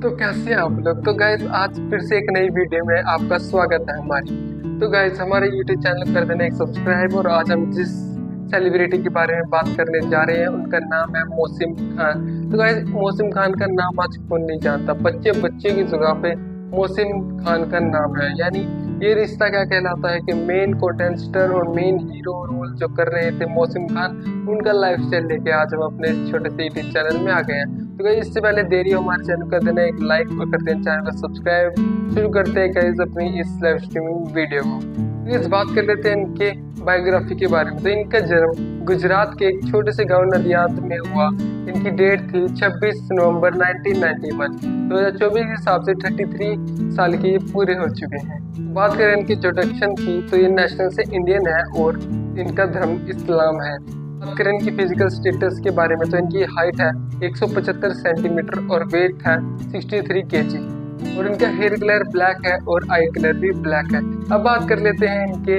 तो कैसे हैं आप लोग। तो गाइस आज फिर से एक नई वीडियो में आपका स्वागत है हमारी। तो गाइस हमारे YouTube चैनल कर देना एक सब्सक्राइब। और आज हम जिस सेलिब्रिटी के बारे में बात करने जा रहे हैं उनका नाम है मौसिम खान। तो गाइस मौसिम खान का नाम आज कौन नहीं जानता। बच्चे बच्चे की जगह पे मौसिम खान का नाम है। यानी ये रिश्ता क्या कहलाता है कि मेन कोटेंस्टर और मेन हीरो रोल जो कर रहे थे मौसिम खान, उनका लाइफ स्टाइल लेके आज हम अपने छोटे से यूट्यूब चैनल में आ गए हैं। तो गाइस इससे पहले देरी हो हमारे चैनल कर देना एक लाइक और कर देना चैनल को सब्सक्राइब। शुरू करते हैं गाइस अपनी इस लाइव स्ट्रीमिंग वीडियो को। इस बात कर लेते हैं इनके बायोग्राफी के बारे में। तो इनका जन्म गुजरात के एक छोटे से गांव नदियाद में हुआ। इनकी डेट थी 26 नवंबर 1991। 2024 के हिसाब से 33 साल के ये पूरे हो चुके हैं। बात करें इनकी इंट्रोडक्शन की तो ये नेशनल से इंडियन है और इनका धर्म इस्लाम है। बात करें इनकी फिजिकल स्टेटस के बारे में तो इनकी हाइट है 175 सेंटीमीटर और वेट है 63 kg और इनका हेयर कलर ब्लैक है और आई कलर भी ब्लैक है। अब बात कर लेते हैं इनके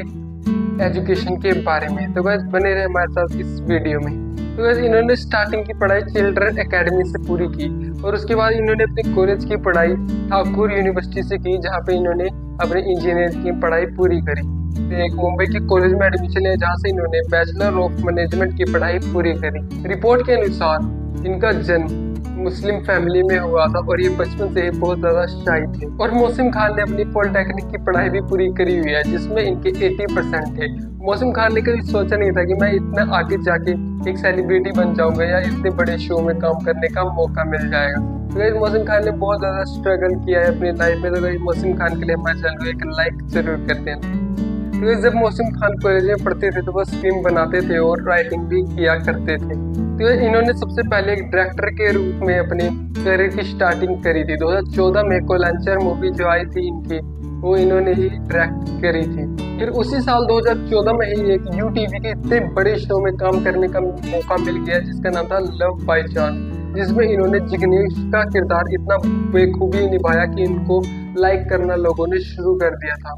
एजुकेशन के बारे में। तो बस बने रहे हमारे साथ इस वीडियो में। तो वैसे इन्होंने स्टार्टिंग की पढ़ाई चिल्ड्रन एकेडमी से पूरी की और उसके बाद इन्होंने अपने कॉलेज की पढ़ाई ठाकुर यूनिवर्सिटी से की, जहाँ पे इन्होंने अपने इंजीनियरिंग की पढ़ाई पूरी करी। एक मुंबई के कॉलेज में एडमिशन लिया जहाँ से इन्होंने बैचलर ऑफ मैनेजमेंट की पढ़ाई पूरी करी। रिपोर्ट के अनुसार इनका जन्म मुस्लिम फैमिली में हुआ था और ये बचपन से ही बहुत ज्यादा शाई थे। और मौसिम खान ने अपनी पॉलिटेक्निक की पढ़ाई भी पूरी करी हुई है जिसमें इनके 80% थे। मौसिम खान ने कभी सोचा नहीं था कि मैं इतना आगे जाके एक सेलिब्रिटी बन जाऊंगा या इतने बड़े शो में काम करने का मौका मिल जाएगा। तो मौसिम खान ने बहुत ज्यादा स्ट्रगल किया है अपनी लाइफ में। तो मौसिम खान के लिए हमारे चैनल को एक लाइक जरूर करते हैं। तो जब मौसिम खान कॉलेज में पढ़ते थे तो वो फिल्म बनाते थे और राइटिंग भी किया करते थे। तो इन्होंने सबसे पहले एक डायरेक्टर के रूप में अपने करियर की स्टार्टिंग करी थी। 2014 में कोलांचर मूवी जो आई थी इनकी, वो इन्होंने ही डायरेक्ट करी थी। फिर उसी साल 2014 में ही एक यूटीवी के इतने बड़े शो में काम करने का मौका मिल गया जिसका नाम था लव बाय चांस, जिसमें इन्होंने जिग्नेश का किरदार इतना बेखूबी निभाया कि इनको लाइक करना लोगों ने शुरू कर दिया था।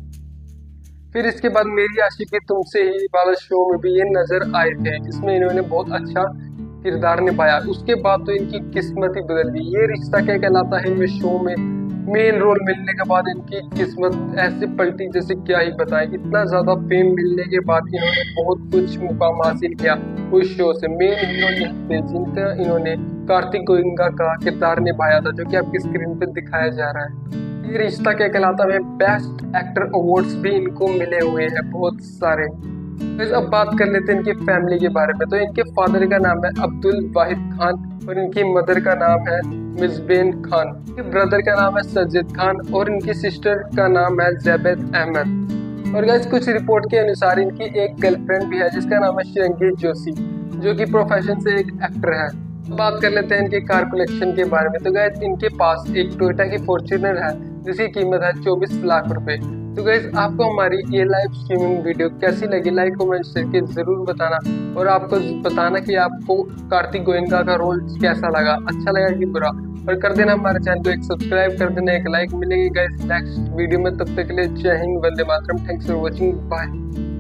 फिर इसके बाद मेरी आशिकी तुमसे ही वाला शो में भी ये नजर आए थे जिसमें इन्होंने बहुत अच्छा किरदार निभाया। उसके बाद तो इनकी किस्मत ही बदल गई। ये रिश्ता क्या कहलाता है इनमें शो में मेन रोल मिलने के बाद इनकी किस्मत ऐसे पलटी जैसे क्या ही बताएं। इतना ज्यादा फेम मिलने के बाद इन्होंने बहुत कुछ मुकाम हासिल किया उस शो से। मेन हीरो यही थे जिनका इन्होंने कार्तिक गोयनका का किरदार निभाया था जो कि आपकी स्क्रीन पे दिखाया जा रहा है। ये रिश्ता क्या कहलाता है बेस्ट एक्टर अवार्ड्स भी इनको मिले हुए हैं बहुत सारे। अब बात कर लेते हैं इनकी फैमिली के बारे में। तो इनके फादर का नाम है अब्दुल वाहिद खान और इनकी मदर का नाम है मिसबेन खान। इनके ब्रदर का नाम है सज्जिद खान और इनकी सिस्टर का नाम है जैबेद अहमद। और गाइस कुछ रिपोर्ट के अनुसार इनकी एक गर्लफ्रेंड भी है जिसका नाम है शिरंगी जोशी जो कि प्रोफेशन से एक एक्टर है। बात कर लेते हैं इनके कार कलेक्शन के बारे में। तो गाइस इनके पास एक टोयोटा की फॉर्च्यूनर है जिसकी कीमत है 24 लाख रुपए। तो गाइस आपको हमारी ये लाइव स्ट्रीमिंग वीडियो कैसी लगी लाइक कमेंट करके जरूर बताना और आपको बताना कि आपको कार्तिक गोयनका का रोल कैसा लगा, अच्छा लगा कि बुरा। और कर देना हमारे चैनल को एक सब्सक्राइब कर देना, एक लाइक मिलेगी गाइस नेक्स्ट वीडियो में। तब तक के लिए जय Hind, Vande Mataram, thanks for watching, bye.